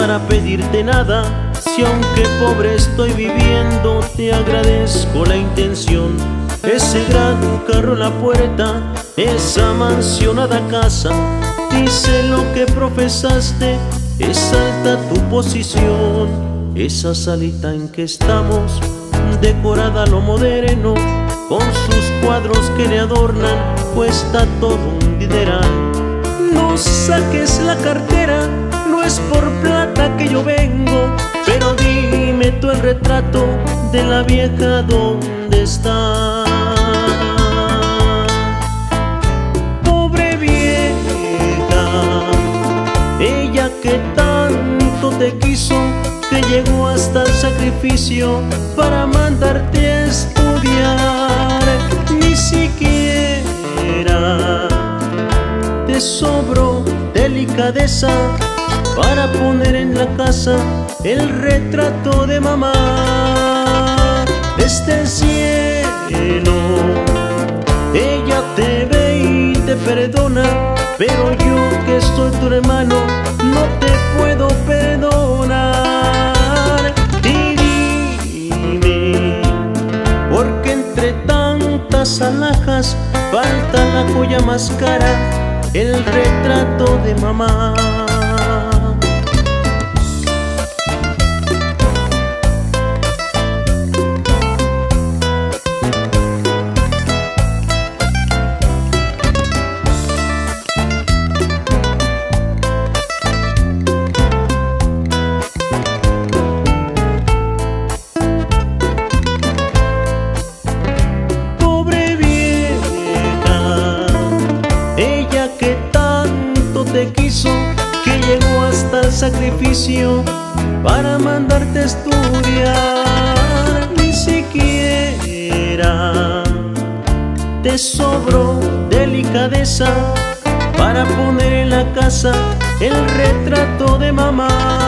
para pedirte nada, si aunque pobre estoy viviendo, te agradezco la intención. Ese gran carro en la puerta, esa mansionada casa, dice lo que profesaste, es alta tu posición. Esa salita en que estamos, decorada a lo moderno, con sus cuadros que le adornan, cuesta todo un dineral. No saques la cartera, no es por plata que yo vengo, pero dime tú el retrato de la vieja dónde está. Pobre vieja, ella que tanto te quiso, que llegó hasta el sacrificio para mandarte a estudiar. Ni siquiera te sobró delicadeza para poner en la casa el retrato de mamá. Desde el cielo ella te ve y te perdona, pero yo que soy tu hermano no te puedo perdonar. Y dime, porque entre tantas alhajas falta la joya más cara, el retrato de mamá. Te quiso, que llegó hasta el sacrificio para mandarte a estudiar. Ni siquiera te sobró delicadeza para poner en la casa el retrato de mamá.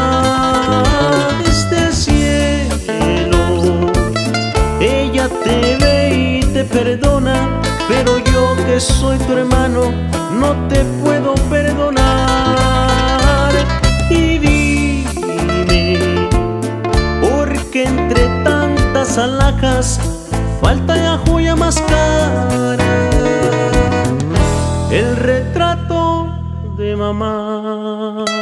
Desde el cielo ella te ve y te perdona, pero yo que soy tu hermano no te puedo perdonar. Y dime, porque entre tantas alhajas falta la joya más cara, el retrato de mamá.